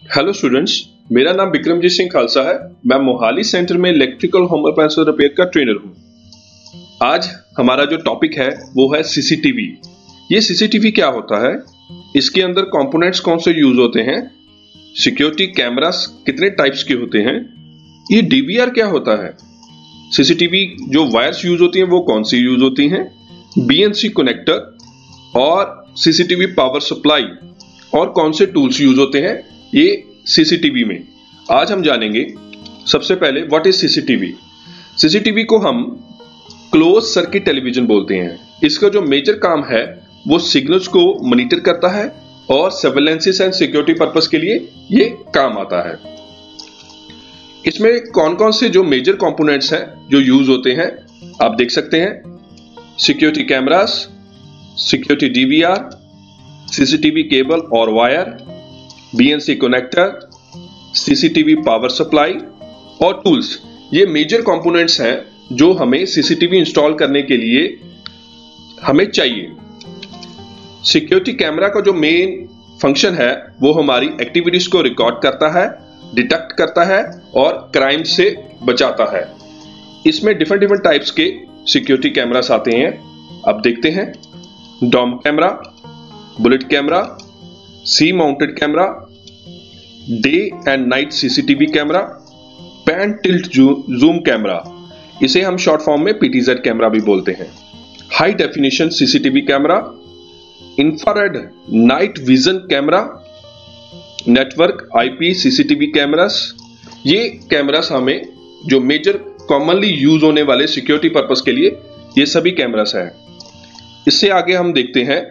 Hello students, मेरा नाम विक्रमजीत सिंह खालसा है। मैं मोहाली सेंटर में इलेक्ट्रिकल होम अप्लायंस रिपेयर का ट्रेनर हूं। आज हमारा जो टॉपिक है वो है सीसीटीवी। ये सीसीटीवी क्या होता है, इसके अंदर कंपोनेंट्स कौन से यूज होते हैं, सिक्योरिटी कैमरास कितने टाइप्स के होते हैं, ये डीवीआर क्या होता है, सीसीटीवी जो वायर्स यूज होती हैं वो कौन सी यूज होती हैं, बीएनसी कनेक्टर और सीसीटीवी पावर सप्लाई और कौन से टूल्स यूज होते हैं ये सीसीटीवी में आज हम जानेंगे। सबसे पहले व्हाट इज सीसीटीवी। सीसीटीवी को हम क्लोज सर्किट टेलीविजन बोलते हैं। इसका जो मेजर काम है वो सिग्नल्स को मॉनिटर करता है और सर्वेलेंस एंड सिक्योरिटी पर्पस के लिए ये काम आता है। इसमें कौन कौन से जो मेजर कंपोनेंट्स हैं जो यूज होते हैं आप देख सकते हैं। Security cameras, security DVR, CCTV cable और wire, BNC connector, CCTV power supply और टूल्स, ये मेजर कंपोनेंट्स हैं जो हमें सीसीटीवी इंस्टॉल करने के लिए हमें चाहिए। सिक्योरिटी कैमरा का जो मेन फंक्शन है वो हमारी एक्टिविटीज को रिकॉर्ड करता है, डिटेक्ट करता है और क्राइम से बचाता है। इसमें डिफरेंट टाइप्स के सिक्योरिटी कैमरास आते हैं। अब देखते हैं dome camera, bullet camera, C mounted camera, day and night CCTV camera, pan tilt zoom camera, इसे हम शॉर्ट फॉर्म में पीटीजेड कैमरा भी बोलते हैं, high definition CCTV camera, infrared night vision camera, network IP CCTV cameras. ये cameras हमें जो major commonly use होने वाले सिक्योरिटी पर्पस के लिए ये सभी कैमरास हैं। इससे आगे हम देखते हैं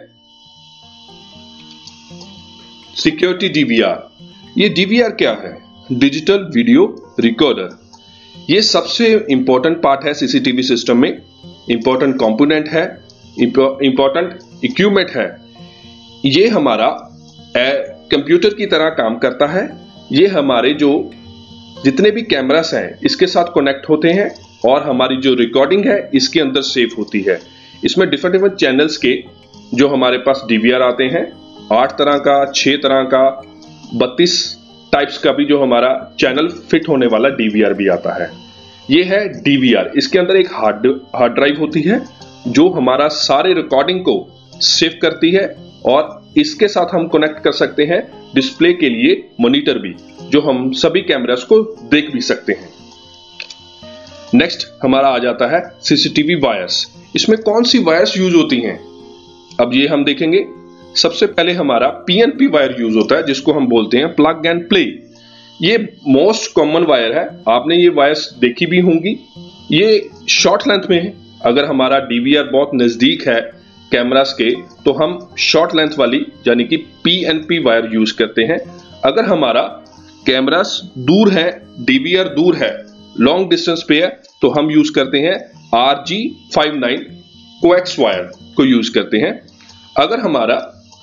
सिक्योरिटी डीवीआर। ये डीवीआर क्या है, डिजिटल वीडियो रिकॉर्डर। ये सबसे इंपॉर्टेंट पार्ट है सीसीटीवी सिस्टम में, इंपॉर्टेंट कंपोनेंट है, इंपॉर्टेंट इक्विपमेंट है। ये हमारा कंप्यूटर की तरह काम करता है। ये हमारे जो जितने भी कैमरास हैं इसके साथ कनेक्ट होते हैं और हमारी जो रिकॉर्डिंग है इसके अंदर सेव होती है। इसमें डिफरेंट चैनल्स के जो हमारे पास डीवीआर आते हैं, 8 तरह का, 6 तरह का, 32 टाइप्स का भी जो हमारा चैनल फिट होने वाला डीवीआर भी आता है। ये है डीवीआर। इसके अंदर एक हार्ड ड्राइव होती है जो हमारा सारे रिकॉर्डिंग को सेव करती है और इसके साथ हम कनेक्ट कर सकते हैं डिस्प्ले के लिए मॉनिटर भी, जो हम सभी कैमरास को देख भी सकते हैं। नेक्स्ट हमारा आ जाता है सीसीटीवी वायर्स। इसमें कौन सी वायर्स यूज होती हैं, अब ये हम देखेंगे। सबसे पहले हमारा पीएनपी वायर यूज होता है जिसको हम बोलते हैं प्लग एंड प्ले। ये मोस्ट कॉमन वायर है, आपने ये वायर्स देखी भी होंगी। ये शॉर्ट लेंथ में है। अगर हमारा डीवीआर बहुत नजदीक है कैमरास के तो हम शॉर्ट लेंथ वाली यानी कि पीएनपी वायर यूज करते हैं। अगर हमारा कैमरास दूर है, डीवीआर दूर है, लॉन्ग डिस्टेंस पे है, तो हम यूज करते हैं RG59 कोएक्स वायर को यूज करते हैं। अगर हमारा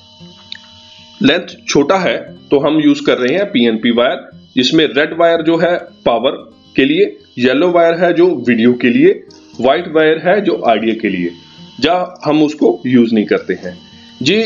लेंथ छोटा है तो हम यूज कर रहे हैं पीएनपी वायर, जिसमें रेड वायर जो है पावर के लिए, येलो वायर है जो वीडियो के लिए, व्हाइट वायर है जो ऑडियो के लिए, जहां हम उसको यूज नहीं करते हैं। ये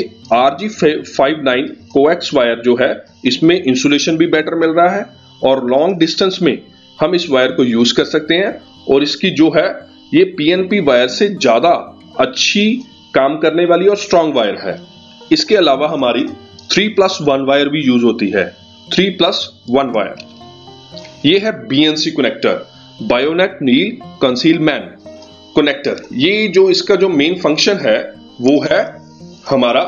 RG59 कोएक्स वायर जो है इसमें इंसुलेशन भी बेटर मिल रहा है और लॉन्ग डिस्टेंस में हम इस वायर को यूज कर सकते हैं और इसकी जो है ये पीएनपी वायर से ज्यादा अच्छी काम करने वाली और स्ट्रॉन्ग वायर है। इसके अलावा हमारी 3+1 वायर भी यूज होती है। 3+1 वायर ये है BNC connector, bayonet Neill concealment connector. ये जो इसका जो मेन फंक्शन है वो है हमारा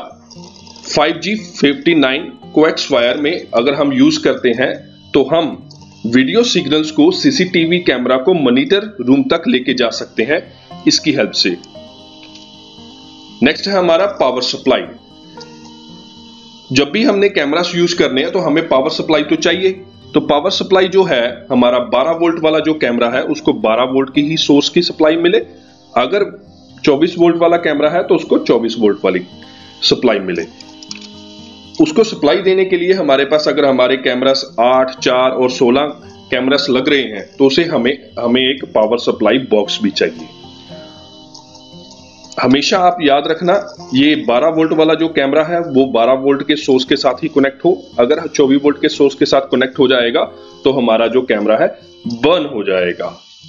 5G59 कोएक्स वायर में अगर हम यूज करते हैं तो हम वीडियो सिग्नल्स को सीसीटीवी कैमरा को मॉनिटर रूम तक लेके जा सकते हैं इसकी हेल्प से। नेक्स्ट है हमारा पावर सप्लाई। जब भी हमने कैमरास यूज करने हैं तो हमें पावर सप्लाई तो चाहिए। तो पावर सप्लाई जो है हमारा 12 वोल्ट वाला जो कैमरा है उसको 12 वोल्ट की ही सोर्स की सप्लाई मिले। अगर 24 वोल्ट वाला कैमरा है तो उसको 24 वोल्ट वाली सप्लाई मिले। उसको सप्लाई देने के लिए हमारे पास अगर हमारे कैमरास 8, 4 और 16 कैमरास लग रहे हैं तो उसे हमें एक पावर सप्लाई बॉक्स भी चाहिए। हमेशा आप याद रखना, ये 12 वोल्ट वाला जो कैमरा है वो 12 वोल्ट के सोर्स के साथ ही कनेक्ट हो। अगर 24 वोल्ट के सोर्स के साथ कनेक्ट हो जाएगा तो हमारा जो कैमरा है बर्न हो जाएगा।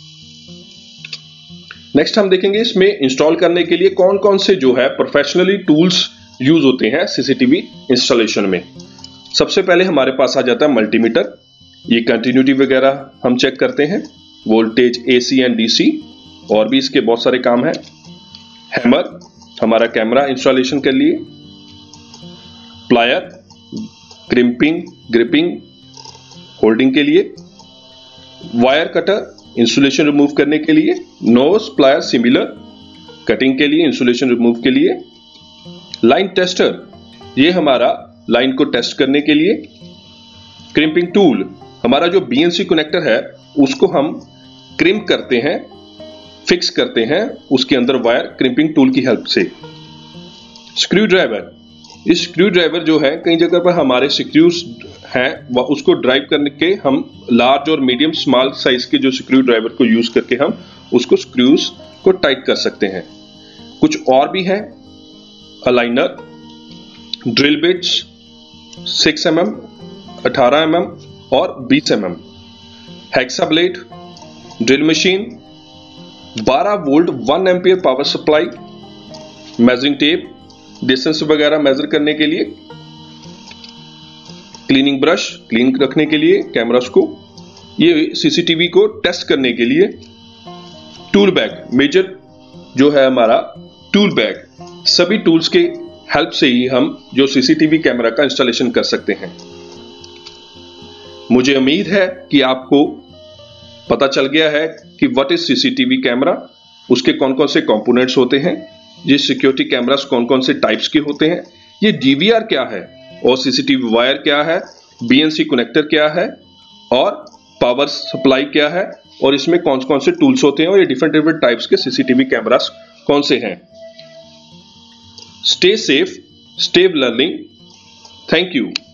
नेक्स्ट हम देखेंगे इसमें इंस्टॉल करने के लिए कौन कौन से जो है प्रोफेशनली टूल्स यूज होते हैं सीसीटीवी इंस्टॉलेशन में। सबसे पहले हमारे पास आ जाता है मल्टीमीटर। ये कंटिन्यूटी वगैरह हम चेक करते हैं, वोल्टेज एसी एंड डीसी, और भी इसके बहुत सारे काम हैं। हैमर हमारा कैमरा इंस्टॉलेशन के लिए, प्लायर क्रिम्पिंग ग्रिपिंग होल्डिंग के लिए, वायर कटर इंसुलेशन रिमूव करने के लिए, नोज प्लायर सिमिलर कटिंग के लिए, इंसुलेशन रिमूव के लिए, लाइन टेस्टर ये हमारा लाइन को टेस्ट करने के लिए, क्रिम्पिंग टूल हमारा जो बीएनसी कनेक्टर है उसको हम क्रिम्प करते हैं, फिक्स करते हैं उसके अंदर वायर क्रिम्पिंग टूल की हेल्प से। स्क्रू ड्राइवर, इस स्क्रू ड्राइवर जो है कई जगह पर हमारे स्क्रूज हैं वह उसको ड्राइव करने के हम लार्ज और मीडियम स्मॉल साइज के जो स्क्रू ड्राइवर को यूज करके हम उसको स्क्रूज को टाइट कर सकते हैं। कुछ और भी है, aligner, drill bits 6 mm, 18 mm और 20 mm, hexa blade, drill machine, 12 volt 1 ampere power supply, measuring tape distance वगैरह मेजर करने के लिए, क्लीनिंग ब्रश क्लीन रखने के लिए कैमरास को, ये सीसीटीवी को टेस्ट करने के लिए, टूल बैग मेजर जो है हमारा टूल बैग, सभी टूल्स के हेल्प से ही हम जो सीसीटीवी कैमरा का इंस्टॉलेशन कर सकते हैं। मुझे उम्मीद है कि आपको पता चल गया है कि व्हाट इज सीसीटीवी कैमरा, उसके कौन कौन से कंपोनेंट्स होते हैं, ये सिक्योरिटी कैमरास कौन कौन से टाइप्स के होते हैं, ये डीवीआर क्या है और सीसीटीवी वायर क्या है, बीएनसी कनेक्टर क्या है और पावर सप्लाई क्या है, और इसमें कौन कौन से टूल्स होते हैं और ये डिफरेंट डिफरेंट टाइप्स के सीसीटीवी कैमरास कौन से हैं। Stay safe, stay learning. Thank you.